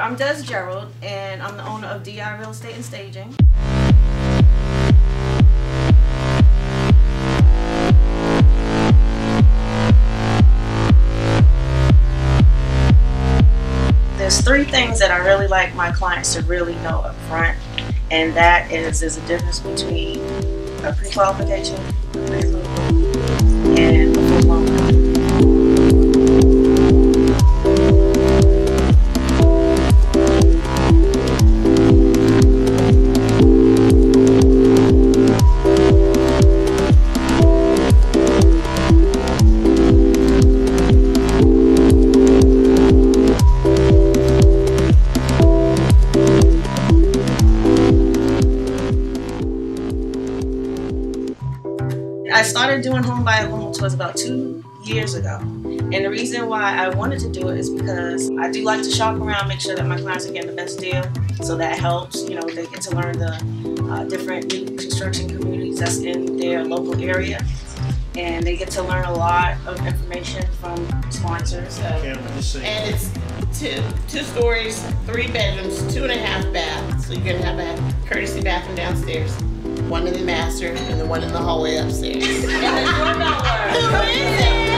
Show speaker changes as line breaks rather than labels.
I'm Des Gerald, and I'm the owner of DI Real Estate and Staging. There's three things that I really like my clients to really know up front, and that is there's a difference between a pre-qualification, and a full-blown company. I started doing home buyer loan tours about 2 years ago, and the reason why I wanted to do it is because I do like to shop around, make sure that my clients are getting the best deal, so that helps. You know, they get to learn the different new construction communities that's in their local area, and they get to learn a lot of information from sponsors.
And
it's two stories, 3 bedrooms, 2.5 baths. So you're gonna have a courtesy bathroom downstairs, one in the master, and the one in the hallway upstairs. And the doorbell works. Who is it?